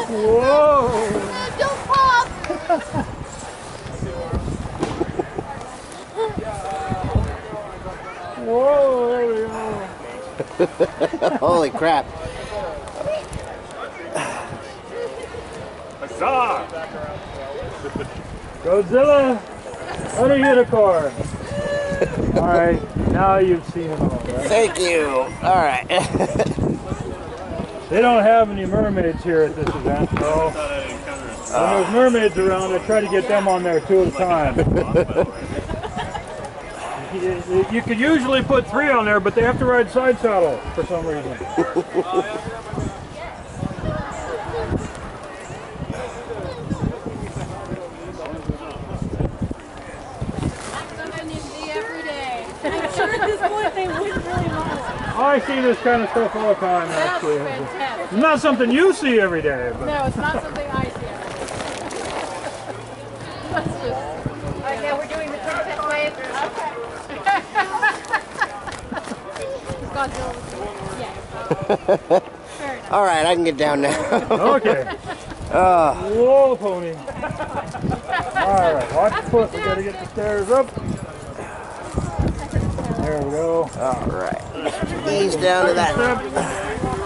Whoa! Don't pop! Whoa, there we go. Holy crap. Huzzah! Godzilla, under unicorn. Alright, now you've seen them all, right? Thank you. Alright. They don't have any mermaids here at this event, so when there's mermaids around, I try to get them on there 2 at a time. You could usually put 3 on there, but they have to ride side saddle for some reason. I'm sure at this point they wouldn't really mind. I see this kind of stuff all the time, actually. That's fantastic. It's not something you see every day. But. No, it's not something I see every day. That's just... Alright, now we're doing the princess wave. Okay. Yeah. Alright, I can get down now. Okay. Whoa, pony. Alright, watch the foot. We gotta get the stairs up. There we go. Alright. Ease down to that.